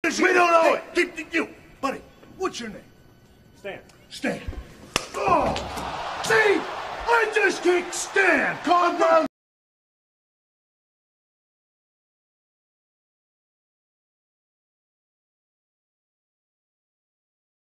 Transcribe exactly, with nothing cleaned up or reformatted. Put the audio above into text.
We don't know it. Hey, you, buddy, what's your name? Stan. Stan. Oh, see? I just kicked Stan. Calm down.